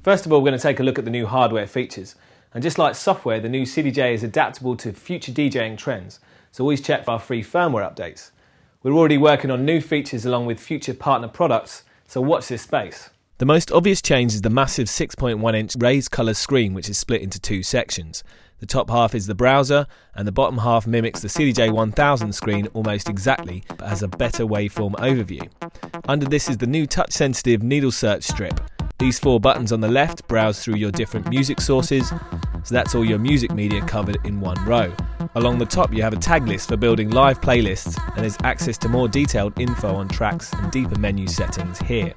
First of all, we're going to take a look at the new hardware features. And just like software, the new CDJ is adaptable to future DJing trends, so always check for our free firmware updates. We're already working on new features along with future partner products, so watch this space. The most obvious change is the massive 6.1-inch raised colour screen, which is split into two sections. The top half is the browser, and the bottom half mimics the CDJ-1000 screen almost exactly, but has a better waveform overview. Under this is the new touch-sensitive needle search strip. These four buttons on the left browse through your different music sources, so that's all your music media covered in one row. Along the top you have a tag list for building live playlists, and there's access to more detailed info on tracks and deeper menu settings here.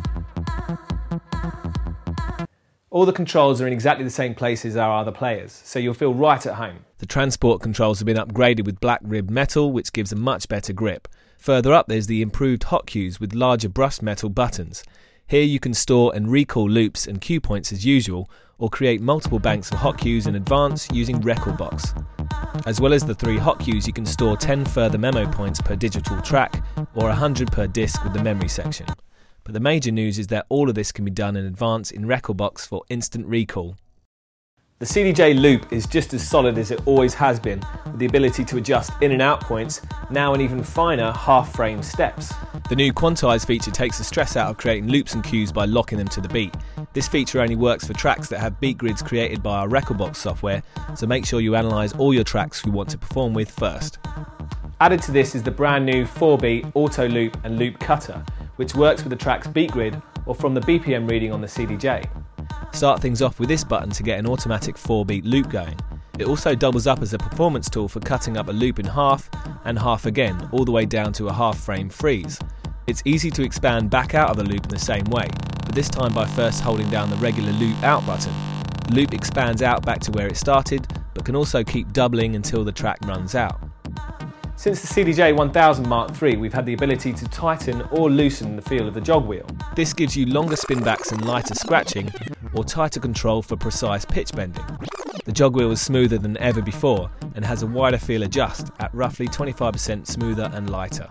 All the controls are in exactly the same place as our other players, so you'll feel right at home. The transport controls have been upgraded with black ribbed metal, which gives a much better grip. Further up there's the improved hot cues with larger brushed metal buttons. Here you can store and recall loops and cue points as usual, or create multiple banks of hot cues in advance using Recordbox. As well as the 3 hot cues, you can store 10 further memo points per digital track, or 100 per disc with the memory section. But the major news is that all of this can be done in advance in Recordbox for instant recall. The CDJ loop is just as solid as it always has been, with the ability to adjust in and out points, now in even finer half-frame steps. The new quantize feature takes the stress out of creating loops and cues by locking them to the beat. This feature only works for tracks that have beat grids created by our Recordbox software, so make sure you analyse all your tracks you want to perform with first. Added to this is the brand new 4-beat auto loop and loop cutter, which works with the track's beat grid or from the BPM reading on the CDJ. Start things off with this button to get an automatic 4-beat loop going. It also doubles up as a performance tool for cutting up a loop in half and half again, all the way down to a half-frame freeze. It's easy to expand back out of the loop in the same way, but this time by first holding down the regular loop out button. The loop expands out back to where it started, but can also keep doubling until the track runs out. Since the CDJ-1000 Mark III, we've had the ability to tighten or loosen the feel of the jog wheel. This gives you longer spinbacks and lighter scratching, or tighter control for precise pitch bending. The jog wheel is smoother than ever before and has a wider feel adjust at roughly 25% smoother and lighter.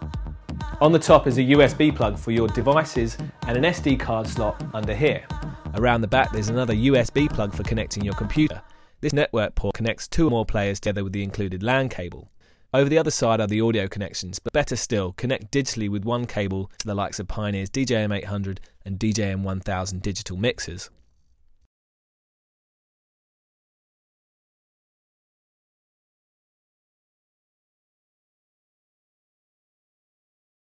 On the top is a USB plug for your devices and an SD card slot under here. Around the back there's another USB plug for connecting your computer. This network port connects 2 or more players together with the included LAN cable. Over the other side are the audio connections, but better still, connect digitally with one cable to the likes of Pioneer's DJ-800 and DJ-1000 digital mixers.